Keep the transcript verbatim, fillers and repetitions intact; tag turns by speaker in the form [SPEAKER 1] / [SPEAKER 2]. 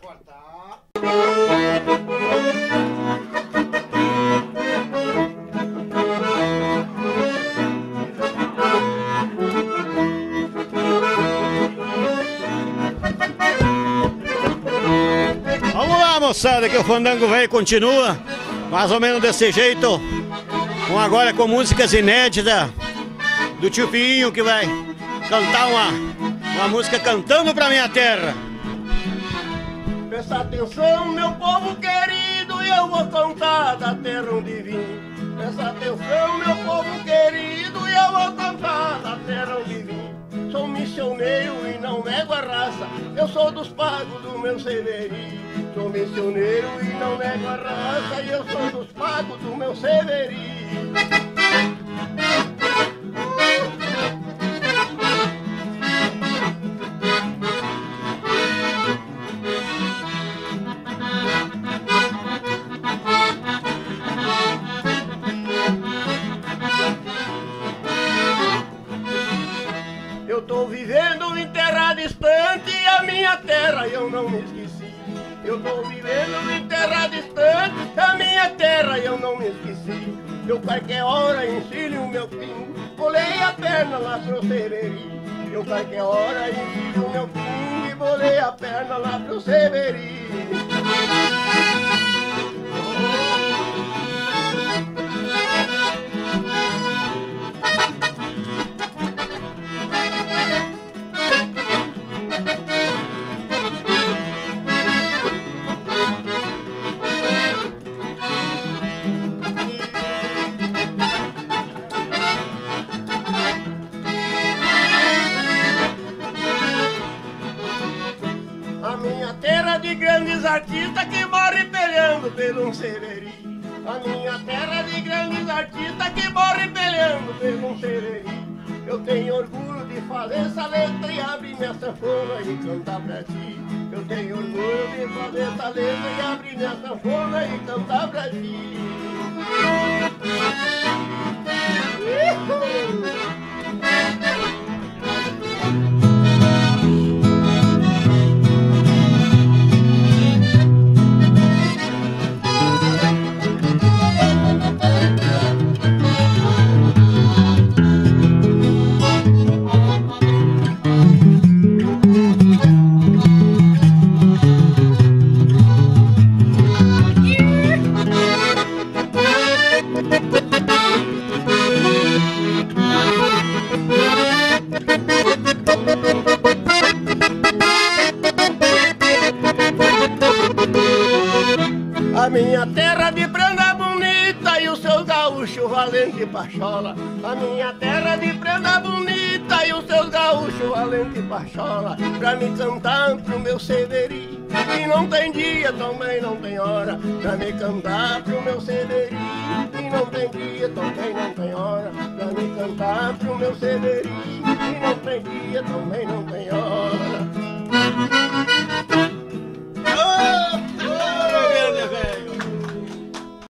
[SPEAKER 1] cortar.
[SPEAKER 2] Vamos lá, moçada, que o fandango velho continua mais ou menos desse jeito, com agora com músicas inéditas do tio Pinho, que vai cantar uma, uma música Cantando Pra Minha Terra.
[SPEAKER 3] Presta atenção, meu povo querido, e eu vou cantar da terra onde vim. Presta atenção, meu povo querido, e eu vou cantar da terra onde vim. Sou missioneiro e não nego a raça, eu sou dos pagos do meu Severi. Sou missioneiro e não nego a raça, e eu sou dos pagos do meu Severi. Eu tô vivendo em terra distante e a minha terra eu não me esqueci. Eu tô vivendo em terra distante, a minha terra eu não me esqueci. Eu qualquer hora ensino o meu pingo, bolei a perna lá pro Severi. Eu qualquer hora ensino o meu pingo e bolei a perna lá pro Severi. A minha terra de grandes artistas que morre peleando pelo um Severi. A minha terra de grandes artistas que morre peleando pelo um Severi. Eu tenho orgulho de fazer essa letra e abrir minha sanfona e cantar pra ti. Eu tenho orgulho de fazer essa letra e abrir minha sanfona e cantar pra ti. A minha terra de prenda bonita e o seu gaúcho valente pachola. A minha terra de prenda bonita e os seus gaúchos valente pachola. Pra me cantar pro meu Severi, e não tem dia, também não tem hora. Pra me cantar pro meu Severi, e não tem dia, também não tem hora. Pra me cantar pro meu Severi, e não tem dia, também não tem hora.